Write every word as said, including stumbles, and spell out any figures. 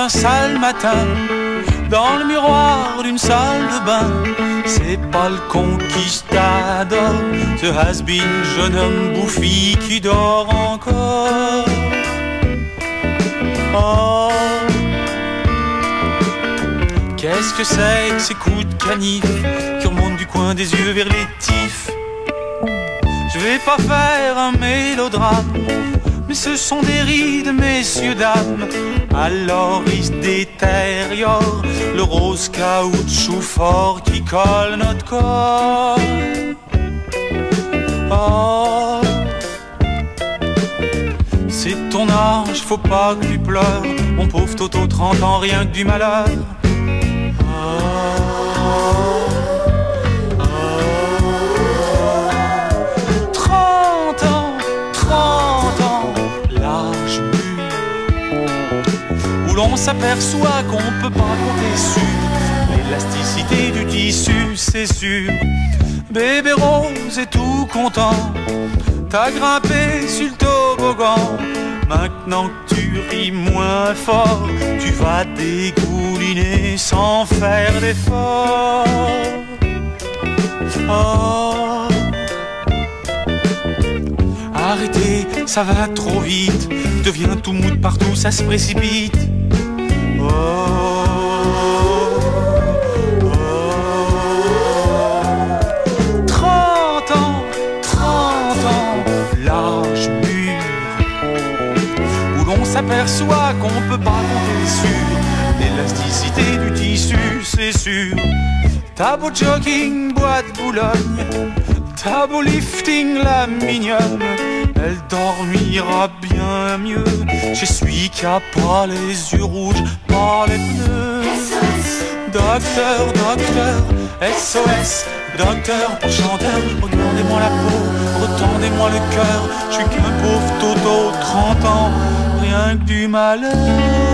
un sale matin dans le miroir d'une salle de bain. C'est pas le conquistador, ce has-been jeune homme bouffi qui dort encore. Oh, qu'est-ce que c'est que ces coups de canif qui remontent du coin des yeux vers les tifs? Je vais pas faire un mélodrame, mais ce sont des rides, messieurs, dames. Alors il se détériore le rose caoutchouc fort qui colle notre corps. Oh, c'est ton âge, faut pas que tu pleures, mon pauvre Toto, trente ans, rien que du malheur. On s'aperçoit qu'on peut pas compter sur l'élasticité du tissu, c'est sûr. Bébé rose est tout content, t'as grimpé sur le toboggan. Maintenant que tu ris moins fort, tu vas dégouliner sans faire d'effort. Oh, arrêtez, ça va trop vite, devient tout mou de partout, ça se précipite. Oh, oh, trente ans, trente ans, l'âge mûr, où l'on s'aperçoit qu'on peut pas compter sur l'élasticité du tissu, c'est sûr. T'as beau jogging, bois de Boulogne, t'as beau lifting, la mignonne, elle dormira bien mieux chez celui qui a pas les yeux rouges, pas les pneus. S O S. Docteur, docteur, S O S. Docteur, pour chanteur, regardez-moi la peau, retendez-moi le cœur. Je suis qu'un pauvre Toto, trente ans, rien que du malheur.